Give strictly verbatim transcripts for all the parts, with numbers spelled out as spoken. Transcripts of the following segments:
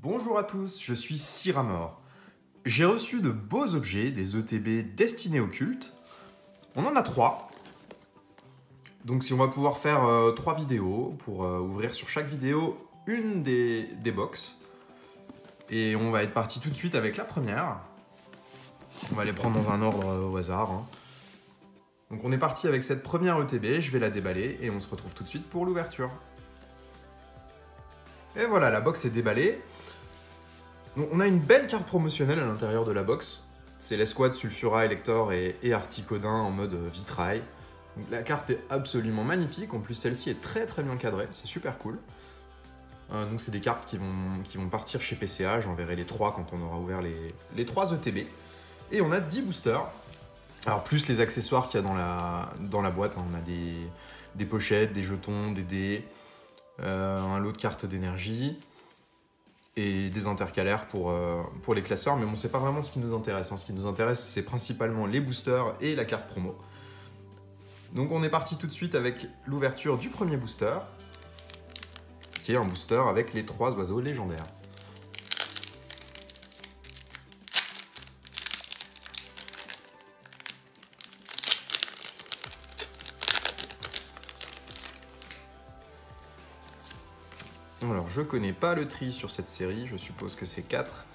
Bonjour à tous, je suis Cyramor. J'ai reçu de beaux objets, des E T B destinés au culte. On en a trois. Donc si on va pouvoir faire euh, trois vidéos pour euh, ouvrir sur chaque vidéo une des, des box. Et on va être parti tout de suite avec la première. On va les prendre dans un ordre euh, au hasard. Hein. Donc on est parti avec cette première E T B, je vais la déballer et on se retrouve tout de suite pour l'ouverture. Et voilà, la box est déballée. Donc, on a une belle carte promotionnelle à l'intérieur de la box. C'est l'escouade Sulfura, Elector et, et Articodin en mode vitrail. Donc, la carte est absolument magnifique. En plus, celle-ci est très très bien cadrée. C'est super cool. Euh, donc, c'est des cartes qui vont, qui vont partir chez P C A. J'enverrai les trois quand on aura ouvert les, les trois E T B. Et on a dix boosters. Alors, plus les accessoires qu'il y a dans la, dans la boîte. Hein. On a des, des pochettes, des jetons, des dés, euh, un lot de cartes d'énergie. Et des intercalaires pour, euh, pour les classeurs, mais bon, c'est pas vraiment ce qui nous intéresse. Hein. Ce qui nous intéresse, c'est principalement les boosters et la carte promo. Donc on est parti tout de suite avec l'ouverture du premier booster, qui est un booster avec les trois oiseaux légendaires. Alors, je connais pas le tri sur cette série, je suppose que c'est quatre.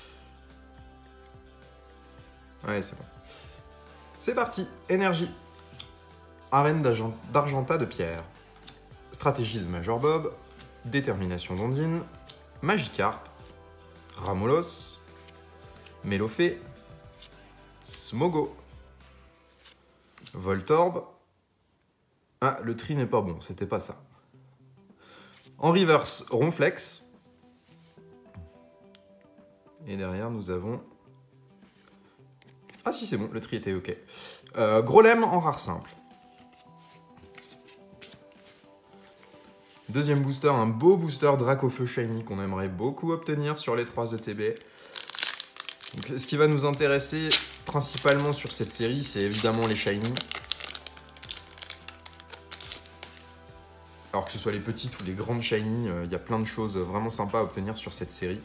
Ouais, c'est bon. C'est parti, énergie. Arène d'Argenta de pierre. Stratégie de Major Bob. Détermination d'Ondine. Magikarp. Ramolos. Mélofée. Smogo. Voltorb. Ah, le tri n'est pas bon, c'était pas ça. En reverse, Ronflex. Et derrière, nous avons... Ah si, c'est bon, le tri était ok. Euh, Grolem en rare simple. Deuxième booster, un beau booster Dracofeu Shiny qu'on aimerait beaucoup obtenir sur les trois E T B. Donc, ce qui va nous intéresser principalement sur cette série, c'est évidemment les Shiny. Alors que ce soit les petites ou les grandes shiny, il euh, y a plein de choses vraiment sympas à obtenir sur cette série.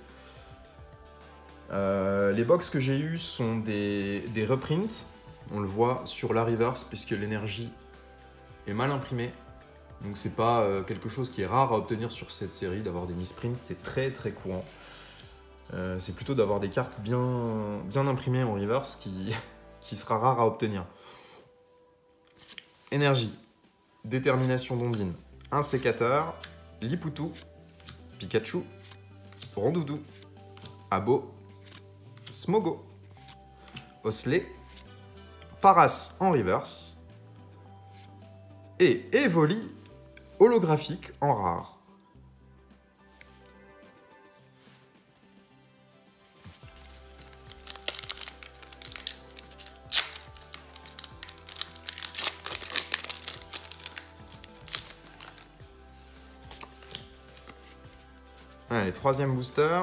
Euh, les box que j'ai eues sont des, des reprints. On le voit sur la reverse puisque l'énergie est mal imprimée. Donc c'est pas euh, quelque chose qui est rare à obtenir sur cette série, d'avoir des misprints, c'est très très courant. Euh, c'est plutôt d'avoir des cartes bien, bien imprimées en reverse qui, qui sera rare à obtenir. Énergie, détermination d'Ondine. Un sécateur, Lipoutou, Pikachu, Rondoudou, Abo, Smogo, Osley, Paras en reverse et Evoli holographique en rare. Allez, troisième booster.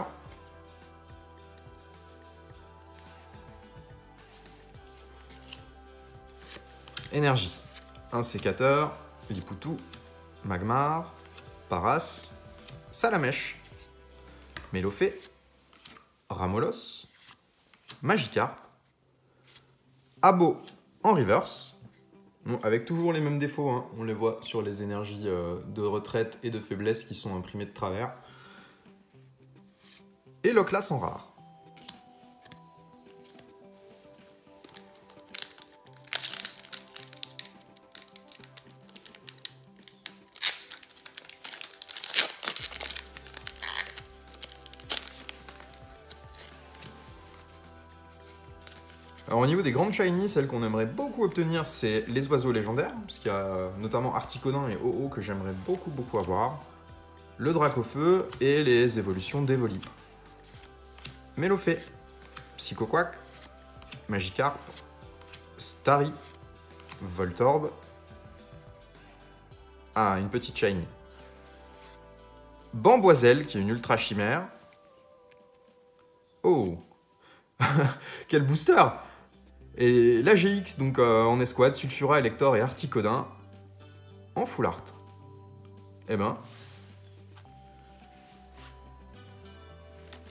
Énergie. Un sécateur, Lipoutou, Magmar, Paras, Salamèche, Mélofée, Ramolos, Magikarp, Abo en reverse. Bon, avec toujours les mêmes défauts, hein. On les voit sur les énergies euh, de retraite et de faiblesse qui sont imprimées de travers. Et Loclas en rare. Alors au niveau des grandes shiny, celles qu'on aimerait beaucoup obtenir, c'est les oiseaux légendaires, puisqu'il y a notamment Articodin et O O que j'aimerais beaucoup beaucoup avoir, le Dracofeu et les évolutions d'Evoli. Mélofée, Psychoquack, Magikarp, Starry, Voltorb. Ah, une petite shiny. Bamboiselle, qui est une ultra chimère. Oh quel booster! Et la G X, donc euh, en escouade, Sulfura, Elector et Articodin en full art. Eh ben,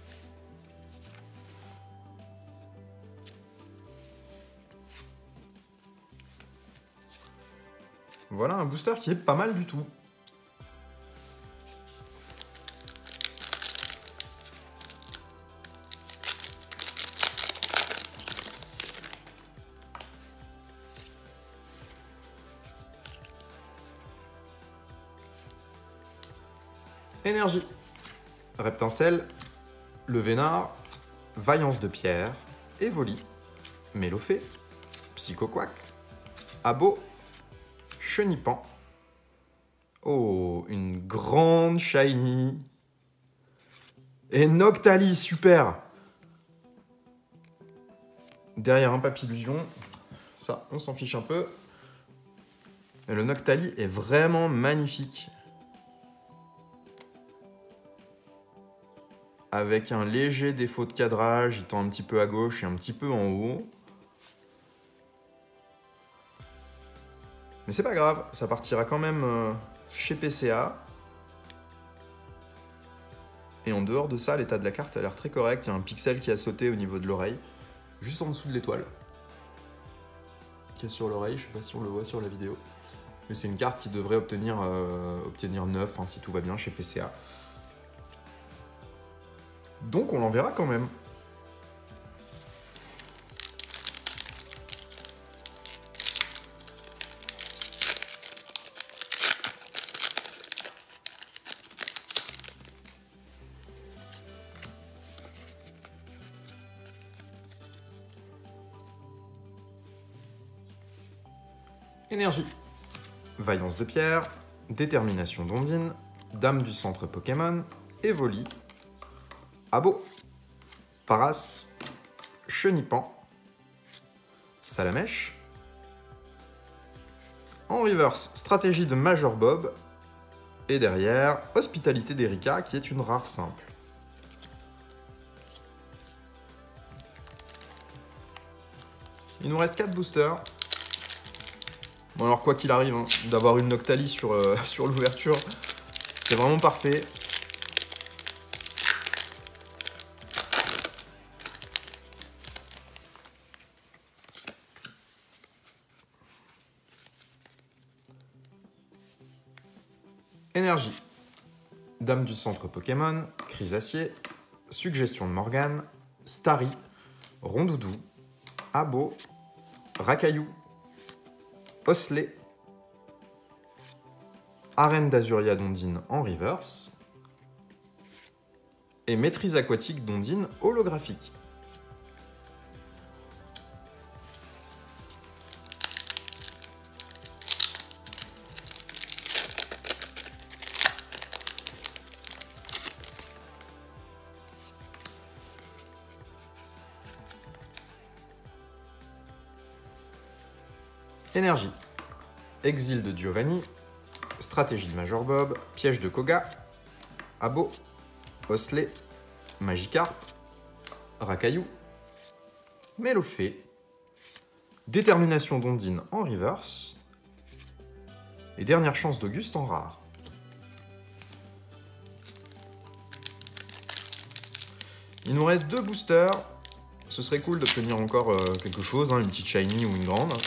Voilà un booster qui est pas mal du tout. Énergie. Reptincelle, le Vénard, Vaillance de Pierre, Evoli, Mélophée, Psychoquack, Abo, Chenipan. Oh, une grande shiny. Et Noctali, super. Derrière un Papillusion, ça, on s'en fiche un peu. Mais le Noctali est vraiment magnifique. Avec un léger défaut de cadrage, il tend un petit peu à gauche et un petit peu en haut. Mais c'est pas grave, ça partira quand même chez P C A. Et en dehors de ça, l'état de la carte a l'air très correct. Il y a un pixel qui a sauté au niveau de l'oreille, juste en dessous de l'étoile. Qui est sur l'oreille, je sais pas si on le voit sur la vidéo. Mais c'est une carte qui devrait obtenir, euh, obtenir neuf hein, si tout va bien chez P C A. Donc on l'enverra quand même. Énergie. Vaillance de Pierre, Détermination d'Ondine, Dame du centre Pokémon, Evoli, Abo, Paras, Chenipan, Salamèche. En reverse, stratégie de Major Bob. Et derrière, Hospitalité d'Erika, qui est une rare simple. Il nous reste quatre boosters. Bon alors quoi qu'il arrive, hein, d'avoir une Noctali sur, euh, sur l'ouverture, c'est vraiment parfait. Énergie. Dame du centre Pokémon, Chrysacier, Suggestion de Morgane, Starry, Rondoudou, Abo, Racaillou, Osley, Arène d'Azuria d'Ondine en reverse et Maîtrise aquatique d'Ondine holographique. Énergie. Exil de Giovanni, Stratégie de Major Bob, Piège de Koga, Abo, Osley, Magikarp, Racaillou, Mélophée, Détermination d'Ondine en reverse et Dernière chance d'Auguste en rare. Il nous reste deux boosters. Ce serait cool d'obtenir encore euh, quelque chose, hein, une petite shiny ou une grande.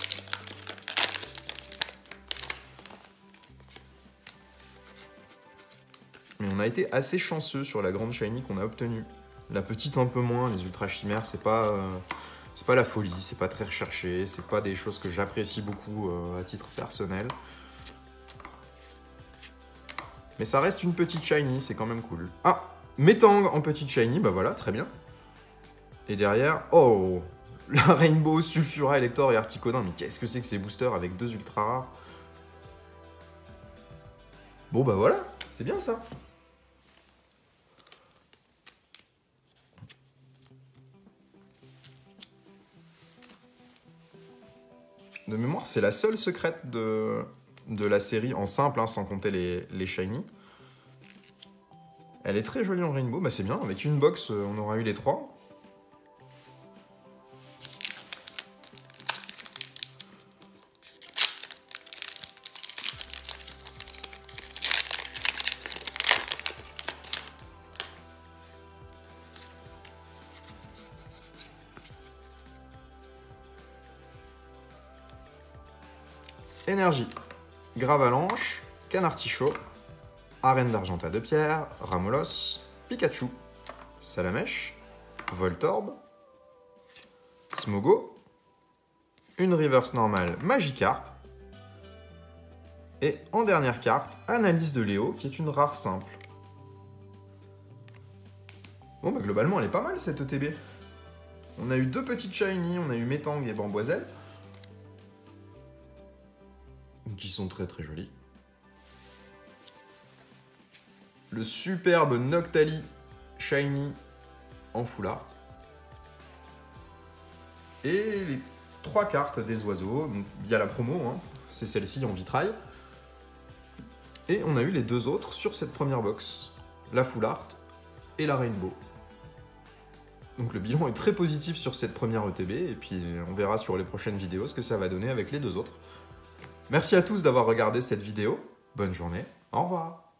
Mais on a été assez chanceux sur la grande shiny qu'on a obtenue. La petite un peu moins, les ultra chimères, c'est pas, euh, c'est pas la folie, c'est pas très recherché, c'est pas des choses que j'apprécie beaucoup euh, à titre personnel. Mais ça reste une petite shiny, c'est quand même cool. Ah, Metang en petite shiny, bah voilà, très bien. Et derrière, oh, la Rainbow, Sulfura, Elector et Articodin. Mais qu'est-ce que c'est que ces boosters avec deux ultra rares? Bon bah voilà, c'est bien ça. De mémoire, c'est la seule secrète de, de la série en simple, hein, sans compter les, les shiny. Elle est très jolie en rainbow, bah c'est bien, avec une box, on aura eu les trois. Énergie. Gravalanche, Canartichaud, Arène d'Argenta de Pierre, Ramolos, Pikachu, Salamèche, Voltorb, Smogo, une reverse normale Magikarp, et en dernière carte, Analyse de Léo, qui est une rare simple. Bon bah globalement elle est pas mal cette E T B. On a eu deux petites shiny, on a eu Metang et Bamboiselle, qui sont très très jolies. Le superbe Noctali shiny en full art. Et les trois cartes des oiseaux, donc il y a la promo, hein, c'est celle-ci en vitrail. Et on a eu les deux autres sur cette première box, la full art et la rainbow. Donc le bilan est très positif sur cette première E T B, et puis on verra sur les prochaines vidéos ce que ça va donner avec les deux autres. Merci à tous d'avoir regardé cette vidéo, bonne journée, au revoir.